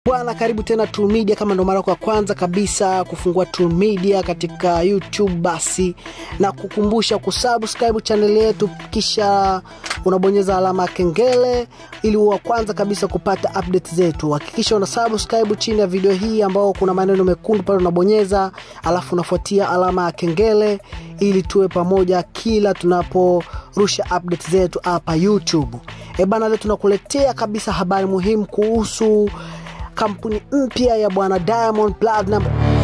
Bwana, karibu tena True Media. Kama ndo mara kwa kwanza kabisa kufungua True Media katika YouTube, basi na kukumbusha kusubscribe channel yetu, kisha unabonyeza alama ya kengele ili uwe kwanza kabisa kupata update zetu. Hakikisha una subscribe chini ya video hii ambao kuna maneno mekundu pale unabonyeza, alafu unafuatia alama ya kengele ili tuwe pamoja kila tunaporusha update zetu hapa YouTube. Bana, leo tunakuletea kabisa habari muhimu kuhusu kampuni mpya ya bwana Diamond Platinum.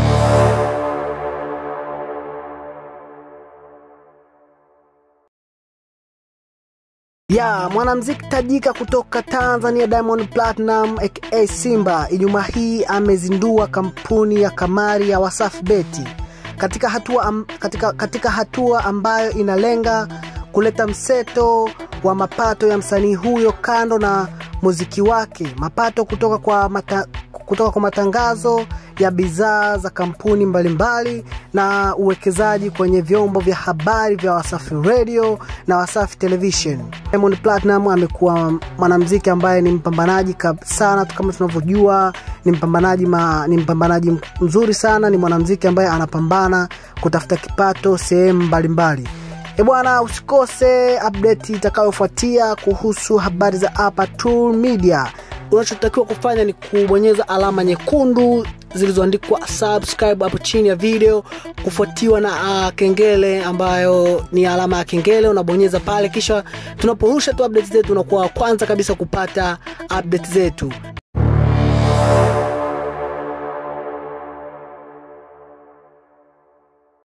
Mwanamuziki tajika kutoka Tanzania Diamond Platinum aka Simba Ijumaa hii amezindua kampuni ya kamari ya Wasafi Beti katika hatua ambayo inalenga kuleta mseto wa mapato ya msanii huyo kando na muziki wake, mapato kutoka kwa matangazo ya bidhaa za kampuni mbalimbali na uwekezaji kwenye vyombo vya habari vya Wasafi Radio na Wasafi Television. Diamond Platinum amekuwa mwanamuziki ambaye ni mpambanaji sana, kama tunavyojua ni mpambanaji mzuri sana, ni mwanamuziki ambaye anapambana kutafuta kipato sehemu mbalimbali. Bwana, usikose update itakayofuatia kuhusu habari za hapa True Media. Unachotakiwa kufanya ni kubonyeza alama nyekundu zilizoandikwa subscribe hapo chini ya video, kufuatiwa na kengele ambayo ni alama ya kengele. Unabonyeza pale, kisha tunaporusha tu update zetu unakuwa kwanza kabisa kupata update zetu.